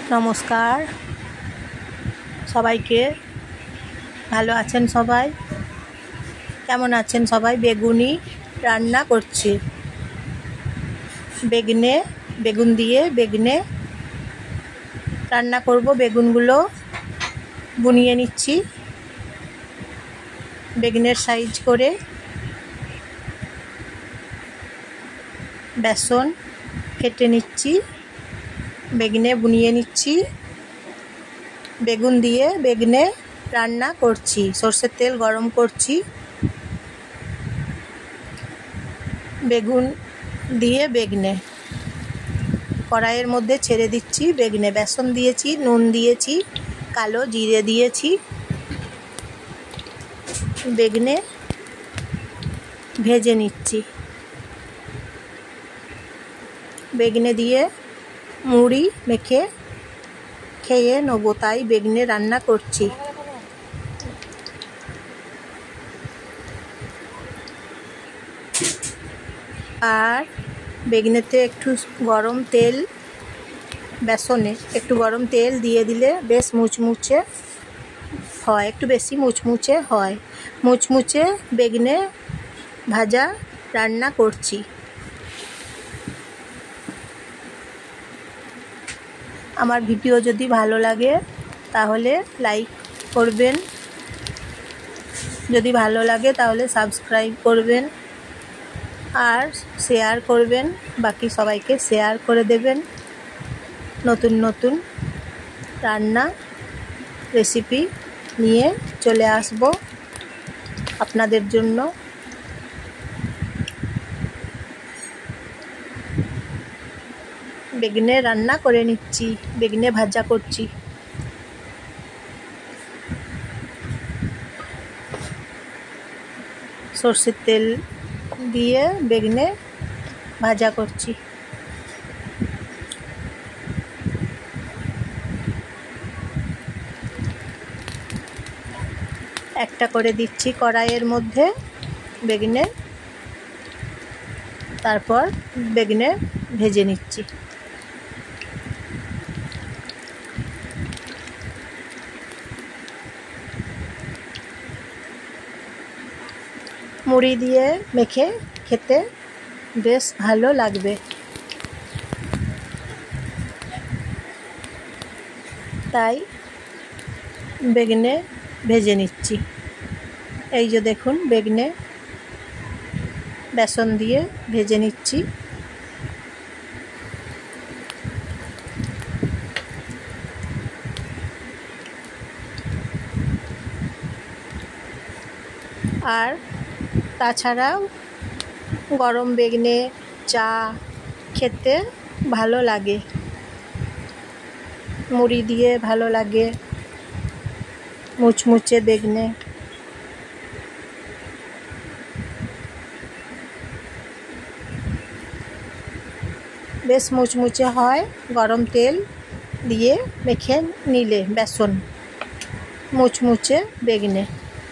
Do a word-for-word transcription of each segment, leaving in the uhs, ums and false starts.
নমস্কার সবাইকে। ভালো আছেন সবাই? কেমন আছেন সবাই? বেগুনি রান্না করছি। বেগুনে বেগুন দিয়ে বেগুনে রান্না করব। বেগুনগুলো বুনিয়ে নিচ্ছি বেগুনের সাইজ করে। বেসন কেটে নিচ্ছি, বেগুনে বুনিয়ে নিচ্ছি। বেগুন দিয়ে বেগুনে রান্না করছি। সরষের তেল গরম করছি। বেগুন দিয়ে বেগুনে কড়াইয়ের মধ্যে ছেড়ে দিচ্ছি। বেগুনে বেসন দিয়েছি, নুন দিয়েছি, কালো জিরে দিয়েছি। বেগুনে ভেজে নিচ্ছি। বেগুনে দিয়ে মুড়ি মেখে খেয়ে নেবো, তাই বেগুনে রান্না করছি। আর বেগুনেতে একটু গরম তেল, বেসনে একটু গরম তেল দিয়ে দিলে বেশ মুচমুচে হয়, একটু বেশি মুচমুচে হয়। মুচমুচে বেগুনে ভাজা রান্না করছি। আমার ভিডিও যদি ভালো লাগে তাহলে লাইক করবেন, যদি ভালো লাগে তাহলে সাবস্ক্রাইব করবেন আর শেয়ার করবেন। বাকি সবাইকে শেয়ার করে দেবেন। নতুন নতুন রান্না রেসিপি নিয়ে চলে আসব আপনাদের জন্য। বেগুনে রান্না করে নিচ্ছি, বেগুনে ভাজা করছি। সরষের তেল দিয়ে বেগুনে ভাজা করছি। একটা করে দিচ্ছি কড়াইয়ের মধ্যে বেগুনে, তারপর বেগুনে ভেজে নিচ্ছি। মুড়ি দিয়ে মেখে খেতে বেশ ভালো লাগবে, তাই বেগুনে ভেজে নিচ্ছি। এই যে দেখুন, বেগুনে বেসন দিয়ে ভেজে নিচ্ছি। আর তাছাড়াও গরম বেগুনে চা খেতে ভালো লাগে, মুড়ি দিয়ে ভালো লাগে। মুচমুচে বেগুনে বেশ মুচমুচে হয়। গরম তেল দিয়ে মেখে নিলে বেসন মুচমুচে বেগুনে।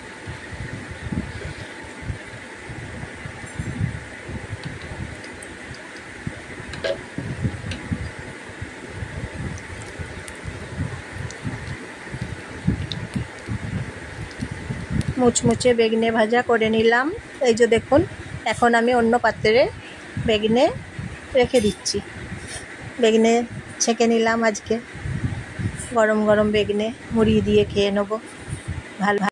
মুচমুচে বেগুনে ভাজা করে নিলাম। এই যে দেখুন, এখন আমি অন্য পাত্রে বেগুনে রেখে দিচ্ছি। বেগুনে ছেঁকে নিলাম আজকে। গরম গরম বেগুনে মুড়ি দিয়ে খেয়ে নেবো। ভালো